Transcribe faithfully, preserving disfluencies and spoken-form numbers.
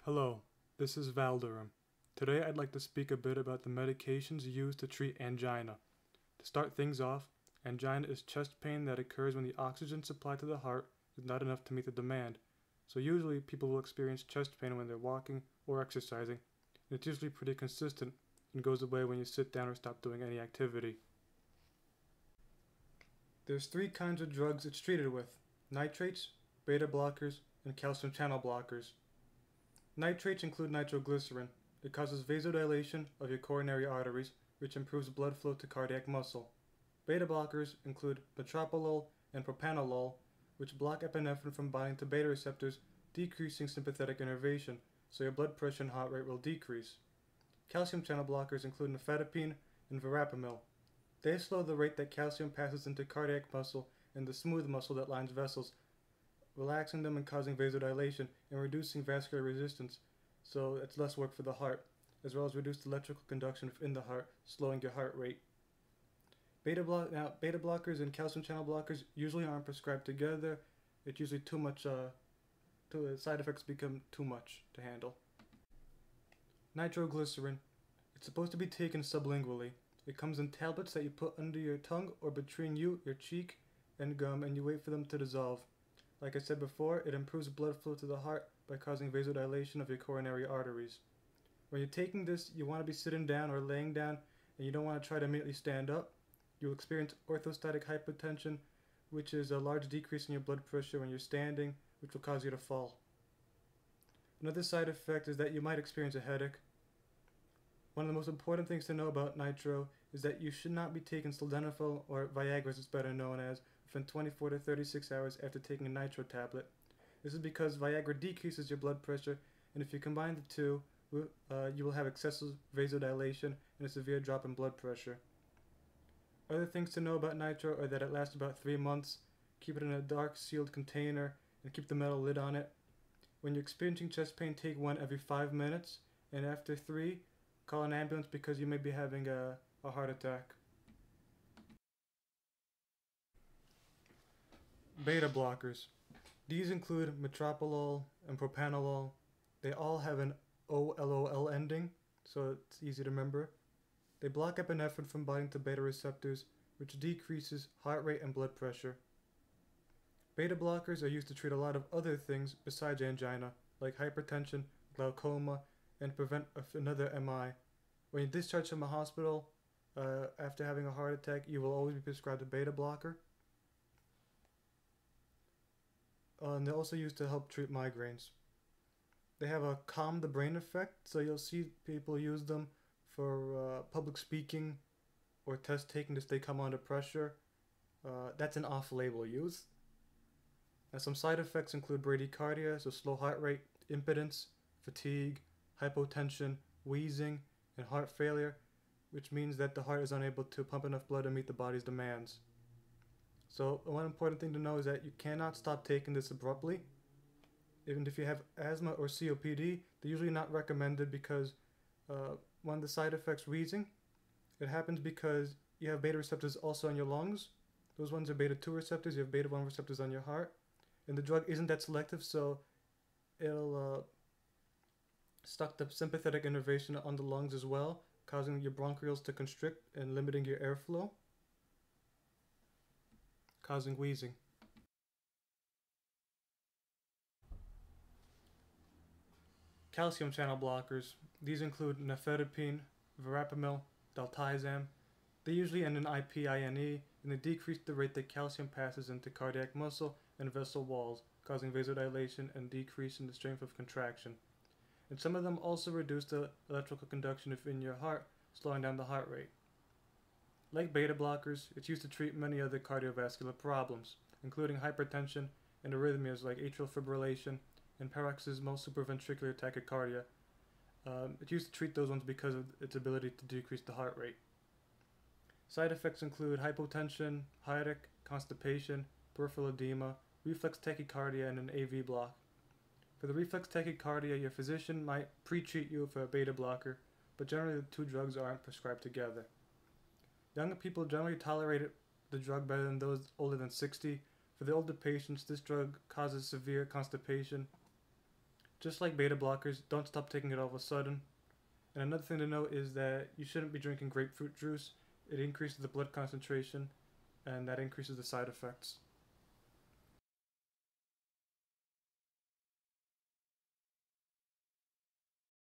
Hello, this is Valderum. Today I'd like to speak a bit about the medications used to treat angina. To start things off, angina is chest pain that occurs when the oxygen supply to the heart is not enough to meet the demand. So usually people will experience chest pain when they're walking or exercising, and it's usually pretty consistent and goes away when you sit down or stop doing any activity. There's three kinds of drugs it's treated with: nitrates, beta blockers, and calcium channel blockers. Nitrates include nitroglycerin. It causes vasodilation of your coronary arteries, which improves blood flow to cardiac muscle. Beta blockers include metoprolol and propranolol, which block epinephrine from binding to beta receptors, decreasing sympathetic innervation, so your blood pressure and heart rate will decrease. Calcium channel blockers include nifedipine and verapamil. They slow the rate that calcium passes into cardiac muscle and the smooth muscle that lines vessels, relaxing them and causing vasodilation and reducing vascular resistance, so it's less work for the heart, as well as reduced electrical conduction in the heart, slowing your heart rate. Beta, block, now, beta blockers and calcium channel blockers usually aren't prescribed together. It's usually too much, uh, too, uh, side effects become too much to handle. Nitroglycerin. It's supposed to be taken sublingually. It comes in tablets that you put under your tongue or between you, your cheek, and gum, and you wait for them to dissolve. Like I said before, it improves blood flow to the heart by causing vasodilation of your coronary arteries. When you're taking this, you want to be sitting down or laying down, and you don't want to try to immediately stand up. You'll experience orthostatic hypotension, which is a large decrease in your blood pressure when you're standing, which will cause you to fall. Another side effect is that you might experience a headache. One of the most important things to know about nitro is that you should not be taking sildenafil, or Viagra as it's better known as, within twenty-four to thirty-six hours after taking a nitro tablet. This is because Viagra decreases your blood pressure, and if you combine the two, uh, you will have excessive vasodilation and a severe drop in blood pressure. Other things to know about nitro are that it lasts about three months. Keep it in a dark sealed container and keep the metal lid on it. When you're experiencing chest pain, take one every five minutes, and after three, call an ambulance because you may be having a, a heart attack. Beta blockers. These include metoprolol and propranolol. They all have an O L O L ending, so it's easy to remember. They block epinephrine from binding to beta receptors, which decreases heart rate and blood pressure. Beta blockers are used to treat a lot of other things besides angina, like hypertension, glaucoma, and prevent another M I. When you discharge from a hospital uh, after having a heart attack, you will always be prescribed a beta blocker. Uh, and they're also used to help treat migraines. They have a calm the brain effect, so you'll see people use them for uh, public speaking or test taking to stay calm under pressure. Uh, that's an off-label use. Now, some side effects include bradycardia, so slow heart rate, impotence, fatigue, hypotension, wheezing, and heart failure, which means that the heart is unable to pump enough blood to meet the body's demands. So one important thing to know is that you cannot stop taking this abruptly. Even if you have asthma or C O P D, they're usually not recommended because uh, one of the side effects, wheezing, it happens because you have beta receptors also on your lungs. Those ones are beta two receptors, you have beta one receptors on your heart. And the drug isn't that selective, so it'll uh, stuck the sympathetic innervation on the lungs as well, causing your bronchioles to constrict and limiting your airflow, causing wheezing. Calcium channel blockers. These include nifedipine, verapamil, daltizam. They usually end in I P I N E, and they decrease the rate that calcium passes into cardiac muscle and vessel walls, causing vasodilation and decrease in the strength of contraction. And some of them also reduce the electrical conduction within your heart, slowing down the heart rate. Like beta blockers, it's used to treat many other cardiovascular problems, including hypertension and arrhythmias like atrial fibrillation and paroxysmal supraventricular tachycardia. Um, it's used to treat those ones because of its ability to decrease the heart rate. Side effects include hypotension, headache, constipation, peripheral edema, reflex tachycardia, and an A V block. For the reflex tachycardia, your physician might pre-treat you for a beta blocker, but generally the two drugs aren't prescribed together. Younger people generally tolerate the drug better than those older than sixty. For the older patients, this drug causes severe constipation. Just like beta blockers, don't stop taking it all of a sudden. And another thing to note is that you shouldn't be drinking grapefruit juice. It increases the blood concentration, and that increases the side effects.